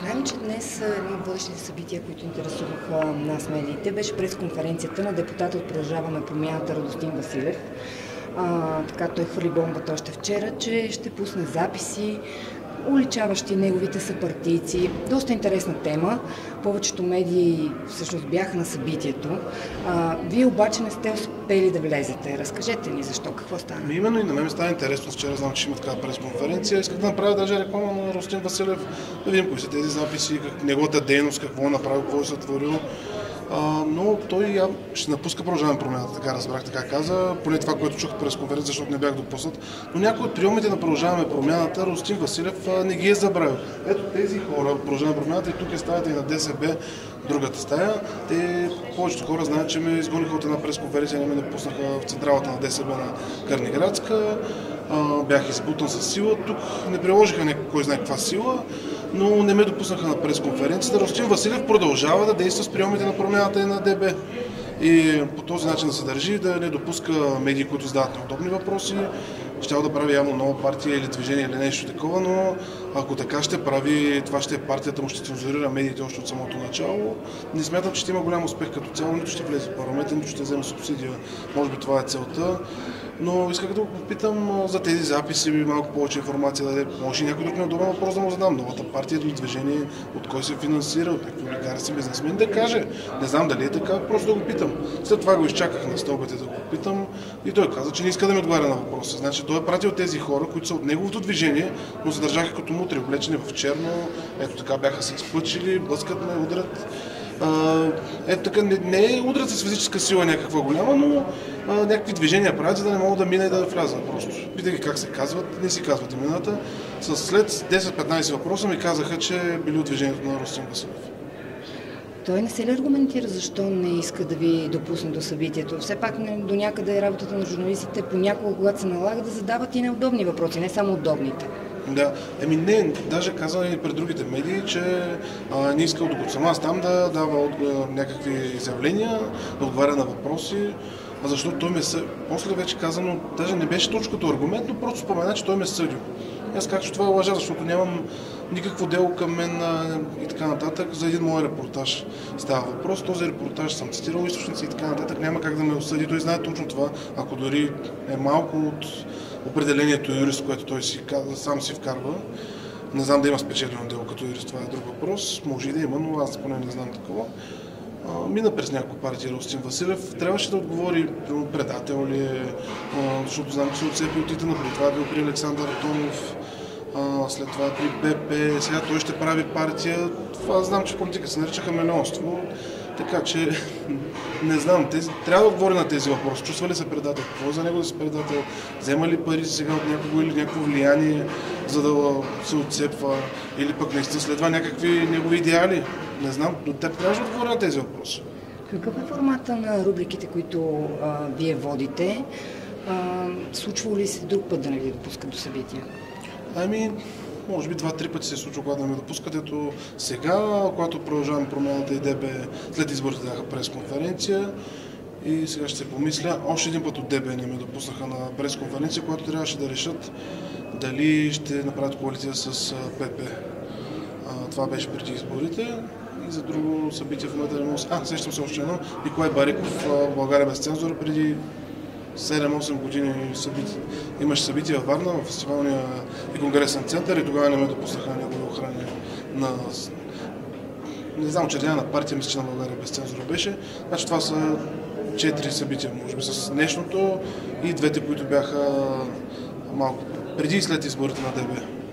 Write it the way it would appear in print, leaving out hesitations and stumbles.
Знаем, че днес едно от водещите събития, които интересуваха нас медиите, беше пресконференцията на депутата от Продължаваме промяната Радостин Василев. Така той хвърли бомбата още вчера, че ще пусне записи, уличаващи неговите съпартийци. Доста интересна тема. Повечето медии всъщност бяха на събитието. Вие обаче не сте успели да влезете. Разкажете ни защо, какво стана? Именно и на мен ми стана интересно. Вчера знам, че има такава пресконференция. Исках да направя даже реклама на Радостин Василев, да видим кои са тези записи, неговата дейност, какво е направил, какво е сътворил. Но той ще напуска Продължаваме промяната, така разбрах, така каза, поне това, което чух през конференция, защото не бях допуснат. Но някои от приемите на Продължаваме промяната, Радостин Василев не ги е забравил. Ето тези хора, Продължаваме промяната, и тук е стаята и на ДСБ, другата стая. Повечето хора знаят, че ме изгониха от една пресконференция, не ме допуснаха в централата на ДСБ на Карниградска. Бях избутан със сила. Тук не приложиха кой знае каква сила, но не ме допуснаха на пресконференцията. Радостин Василев продължава да действа с приемите на промяната и на ДБ. И по този начин да се държи, да не допуска медии, които задават неудобни въпроси. Щял да прави явно нова партия или движение или нещо такова, но ако така ще прави, това ще е партията му, ще цензурира медиите още от самото начало. Не смятам, че ще има голям успех като цяло, нито ще влезе в парламента, нито ще вземе субсидия. Може би това е целта. Но исках да го попитам за тези записи, малко повече информация да даде. Може и някой друг неудобен въпрос да му задам. Новата партия или движение, от кой се финансира, от някакви олигарси, бизнесмени, да каже. Не знам дали е така, просто да го питам. След това го изчаках на стълбите да го попитам и той каза, че не иска да ми отговаря на въпроса. Значи той е пратил тези хора, които са от неговото движение, но се държаха като мутри, облечени в черно. Ето така бяха се изпъчили, блъскат ме, удрят. Ето така, не е удрят с физическа сила някаква голяма, но някакви движения правят, за да не могат да мина и да вляза просто. Питах ги как се казват, не си казват имената. След 10-15 въпроса ми казаха, че били от движението на Радостин Василев. Той не се ли аргументира защо не иска да ви допусне до събитието? Все пак до някъде е работата на журналистите понякога, когато се налага, да задават и неудобни въпроси, не само удобните. Да, не, даже каза и пред другите медии, че не искал, докато съм аз там, да дава някакви изявления, да отговаря на въпроси, защото той ме съди. После вече казано, даже не беше точно като аргумент, но просто спомена, че той ме съди. Аз казах, че това е лъжа, защото нямам никакво дело към мен и така нататък. За един мой репортаж става въпрос. Този репортаж съм цитирал източници и така нататък. Няма как да ме осъди. Той знае точно това, ако дори е малко от определението юрист, което той сам си вкарва. Не знам да има спечелено дело като юрист, това е друг въпрос. Може и да има, но аз поне не знам такова. Мина през няколко партии Радостин Василев. Трябваше да отговори предател ли е, защото знам, че се отцепи от ИТН, преди това е бил при Александър Томов, след това при БП, сега той ще прави партия. Това знам, че политика се нарича хамелеонство, така че не знам, трябва да отговори на тези въпроси. Чувства ли се предател? Какво е за него да се предател? Взема ли пари сега от някого или някакво влияние, за да се отцепва, или пък наистина следва някакви негови идеали? Не знам, но те трябва да отговори на тези въпроси. Какъв е формата на рубриките, които вие водите? Случва ли се друг път да не ви допускат до събития? Може би 2-3 пъти се случва, когато да ме допускат. Ето сега, когато Продължаваме промяната и ДБ след изборите даха пресконференция, и сега ще се помисля, още един път от ДБ не ме допуснаха на пресконференция, когато трябваше да решат дали ще направят коалиция с ПП. Това беше преди изборите. И за друго събитие в момента сещам се още едно. Николай Бариков, България без цензура, преди 7-8 години имаше събития във Варна, в фестивалния и конгресен център, и тогава не ме допуснаха на негови охрани на... Не знам, учредена на партия, мисля, че на България без цензура беше. Значи това са 4 събития, може би, с днешното и двете, които бяха малко преди и след изборите на ДБ.